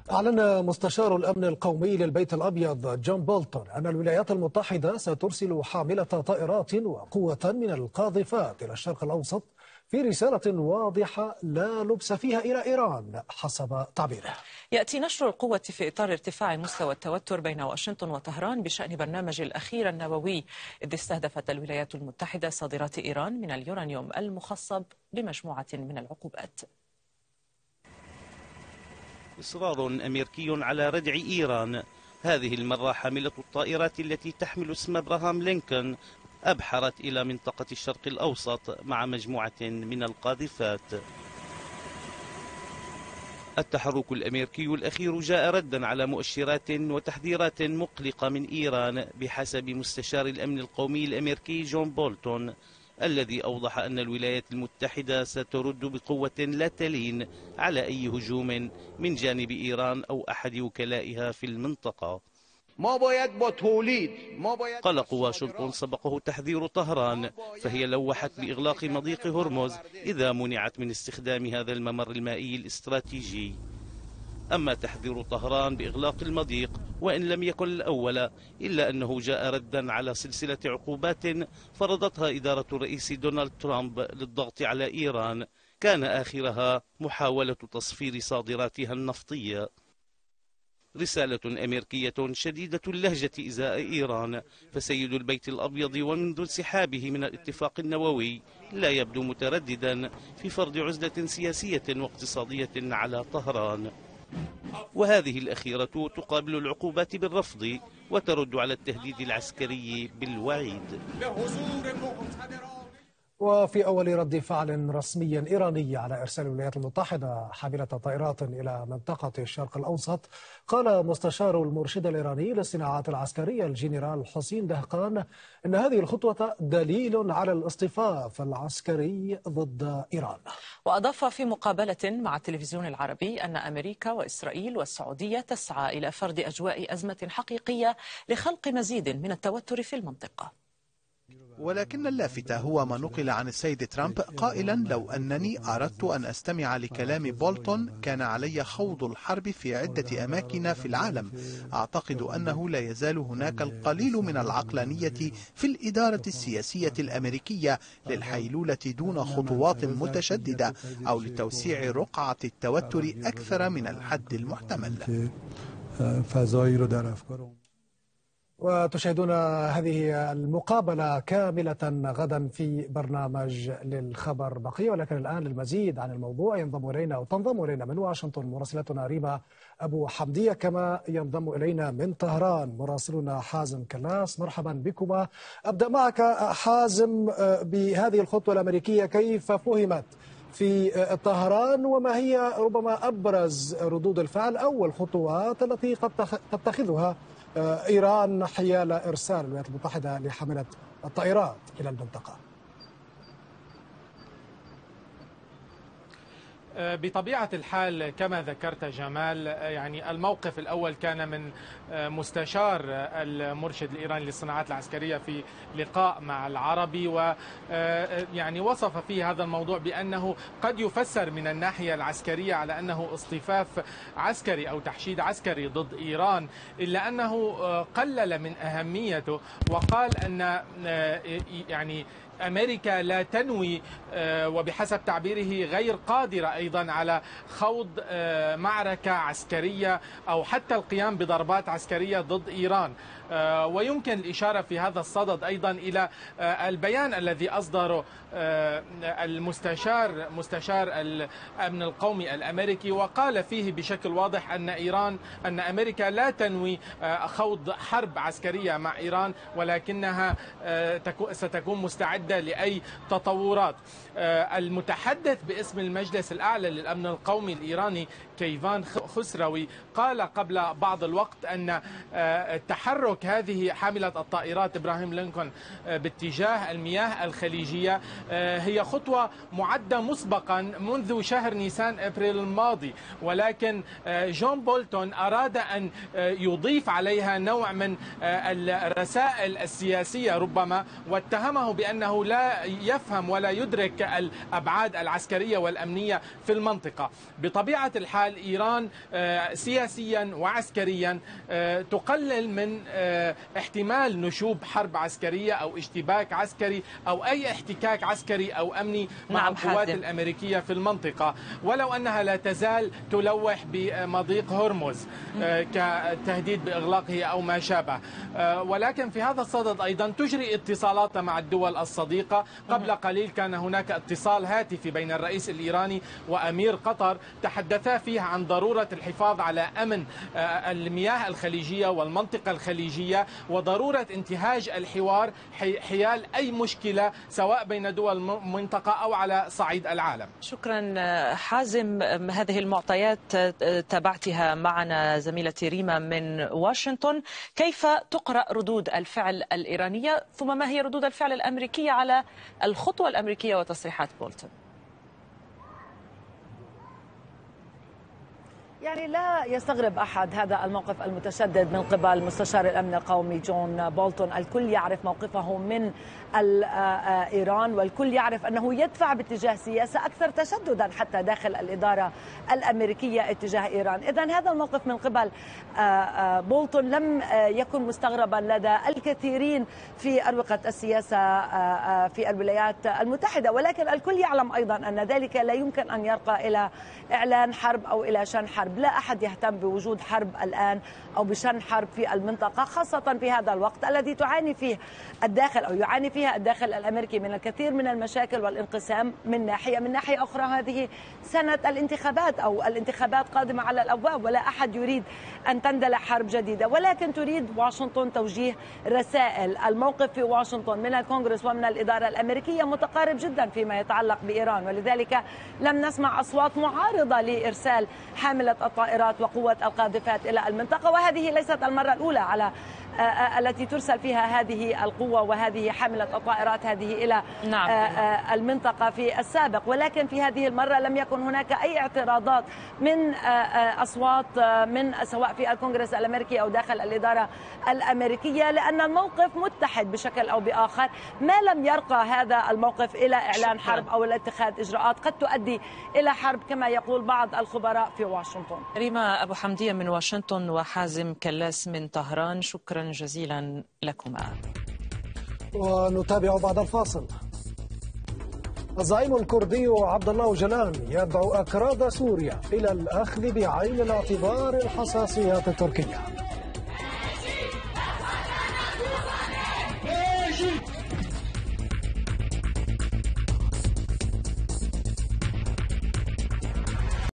أعلن مستشار الأمن القومي للبيت الأبيض جون بولتون أن الولايات المتحدة سترسل حاملة طائرات وقوة من القاذفات إلى الشرق الأوسط في رسالة واضحة لا لبس فيها إلى إيران حسب تعبيره. يأتي نشر القوة في إطار ارتفاع مستوى التوتر بين واشنطن وطهران بشأن برنامج الأخير النووي، إذ استهدفت الولايات المتحدة صادرات إيران من اليورانيوم المخصب بمجموعة من العقوبات. إصرار أمريكي على ردع إيران، هذه المرة حاملة الطائرات التي تحمل اسم إبراهام لينكولن أبحرت إلى منطقة الشرق الأوسط مع مجموعة من القاذفات. التحرك الأمريكي الأخير جاء ردا على مؤشرات وتحذيرات مقلقة من إيران بحسب مستشار الأمن القومي الأمريكي جون بولتون، الذي أوضح أن الولايات المتحدة سترد بقوة لا تلين على أي هجوم من جانب إيران أو أحد وكلائها في المنطقة. قلق واشنطن سبقه تحذير طهران، فهي لوحت بإغلاق مضيق هرمز إذا منعت من استخدام هذا الممر المائي الاستراتيجي. أما تحذير طهران بإغلاق المضيق وإن لم يكن الأول، إلا أنه جاء ردا على سلسلة عقوبات فرضتها إدارة الرئيس دونالد ترامب للضغط على إيران، كان آخرها محاولة تصفير صادراتها النفطية. رسالة أمريكية شديدة اللهجة إزاء إيران، فسيد البيت الأبيض ومنذ انسحابه من الاتفاق النووي لا يبدو مترددا في فرض عزلة سياسية واقتصادية على طهران. وهذه الأخيرة تقابل العقوبات بالرفض وترد على التهديد العسكري بالوعيد. وفي أول رد فعل رسمي إيراني على إرسال الولايات المتحدة حاملة طائرات إلى منطقة الشرق الأوسط، قال مستشار المرشد الإيراني للصناعات العسكرية الجنرال حسين دهقان إن هذه الخطوة دليل على الاصطفاف العسكري ضد إيران. وأضاف في مقابلة مع التلفزيون العربي أن أمريكا وإسرائيل والسعودية تسعى إلى فرض أجواء أزمة حقيقية لخلق مزيد من التوتر في المنطقة. ولكن اللافت هو ما نقل عن السيد ترامب قائلا: لو أنني أردت أن أستمع لكلام بولتون كان علي خوض الحرب في عدة أماكن في العالم. أعتقد أنه لا يزال هناك القليل من العقلانية في الإدارة السياسية الأمريكية للحيلولة دون خطوات متشددة أو لتوسيع رقعة التوتر أكثر من الحد المحتمل. وتشاهدون هذه المقابلة كاملة غدا في برنامج للخبر بقية، ولكن الآن للمزيد عن الموضوع تنضم إلينا من واشنطن مراسلتنا ريما أبو حمدية، كما ينضم إلينا من طهران مراسلنا حازم كلاس. مرحبا بكما. أبدأ معك حازم بهذه الخطوة الأمريكية، كيف فهمت في طهران وما هي ربما أبرز ردود الفعل أو الخطوات التي قد تتخذها إيران حيال إرسال الولايات المتحدة لحاملة الطائرات إلى المنطقة؟ بطبيعة الحال كما ذكرت جمال، يعني الموقف الأول كان من مستشار المرشد الإيراني للصناعات العسكرية في لقاء مع العربي، ويعني وصف فيه هذا الموضوع بأنه قد يفسر من الناحية العسكرية على أنه اصطفاف عسكري أو تحشيد عسكري ضد إيران، إلا أنه قلل من أهميته وقال أن يعني أمريكا لا تنوي وبحسب تعبيره غير قادرة أيضا على خوض معركة عسكرية أو حتى القيام بضربات عسكرية ضد إيران. ويمكن الإشارة في هذا الصدد أيضا إلى البيان الذي أصدره مستشار الأمن القومي الأمريكي، وقال فيه بشكل واضح أن أمريكا لا تنوي خوض حرب عسكرية مع إيران، ولكنها ستكون مستعدة لأي تطورات. المتحدث باسم المجلس الأعلى للأمن القومي الإيراني كيفان خسروي قال قبل بعض الوقت أن تحرك هذه حاملة الطائرات إبراهام لينكولن باتجاه المياه الخليجية هي خطوة معدة مسبقا منذ شهر نيسان أبريل الماضي، ولكن جون بولتون أراد أن يضيف عليها نوع من الرسائل السياسية ربما، واتهمه بأنه أنه لا يفهم ولا يدرك الأبعاد العسكرية والأمنية في المنطقة. بطبيعة الحال إيران سياسيا وعسكريا تقلل من احتمال نشوب حرب عسكرية أو اشتباك عسكري أو أي احتكاك عسكري أو أمني مع القوات الأمريكية في المنطقة، ولو أنها لا تزال تلوح بمضيق هرمز كتهديد بإغلاقه أو ما شابه. ولكن في هذا الصدد أيضا تجري اتصالات مع الدول الصديقة. قبل قليل كان هناك اتصال هاتفي بين الرئيس الإيراني وأمير قطر، تحدثا فيه عن ضرورة الحفاظ على أمن المياه الخليجية والمنطقة الخليجية، وضرورة انتهاج الحوار حيال أي مشكلة سواء بين دول المنطقة أو على صعيد العالم. شكرا حازم. هذه المعطيات تابعتها معنا زميلتي ريما من واشنطن. كيف تقرأ ردود الفعل الإيرانية، ثم ما هي ردود الفعل الأمريكية على الخطوة الأمريكية وتصريحات بولتون؟ يعني لا يستغرب أحد هذا الموقف المتشدد من قبل مستشار الأمن القومي جون بولتون. الكل يعرف موقفه من إيران، والكل يعرف أنه يدفع باتجاه سياسة أكثر تشددا حتى داخل الإدارة الأمريكية اتجاه إيران. إذن هذا الموقف من قبل بولتون لم يكن مستغربا لدى الكثيرين في أروقة السياسة في الولايات المتحدة، ولكن الكل يعلم أيضا أن ذلك لا يمكن أن يرقى إلى إعلان حرب أو إلى شن حرب. لا أحد يهتم بوجود حرب الآن أو بشن حرب في المنطقة، خاصة في هذا الوقت الذي تعاني فيه الداخل أو يعاني فيها الداخل الأمريكي من الكثير من المشاكل والانقسام من ناحية أخرى هذه سنة الانتخابات أو الانتخابات قادمة على الأبواب، ولا أحد يريد أن تندلع حرب جديدة، ولكن تريد واشنطن توجيه رسائل. الموقف في واشنطن من الكونغرس ومن الإدارة الأمريكية متقارب جدا فيما يتعلق بإيران، ولذلك لم نسمع أصوات معارضة لإرسال حاملة الطائرات وقوة القاذفات إلى المنطقة، وهذه ليست المرة الأولى على التي ترسل فيها هذه القوة وهذه حاملة الطائرات هذه إلى المنطقة في السابق، ولكن في هذه المرة لم يكن هناك أي اعتراضات من أصوات من سواء في الكونغرس الأمريكي أو داخل الإدارة الأمريكية، لأن الموقف متحد بشكل أو بآخر. ما لم يرقى هذا الموقف إلى إعلان حرب أو اتخاذ إجراءات قد تؤدي إلى حرب كما يقول بعض الخبراء في واشنطن. ريما أبو حمدية من واشنطن وحازم كلاس من طهران، شكرا جزيلا لكما. ونتابع بعد الفاصل. الزعيم الكردي عبد الله جلان يدعو أكراد سوريا إلى الأخذ بعين الاعتبار الحساسيات التركية.